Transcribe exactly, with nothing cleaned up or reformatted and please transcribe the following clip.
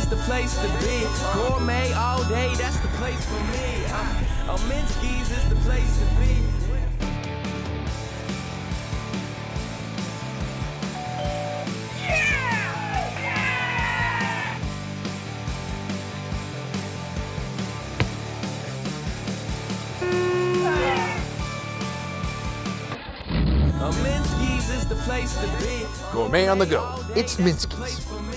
the place to be. Gourmet all day, that's the place for me. Uh, uh, Minsky's is the place to be. Uh, Minsky's is the place to be. Gourmet on the go. It's Minsky's.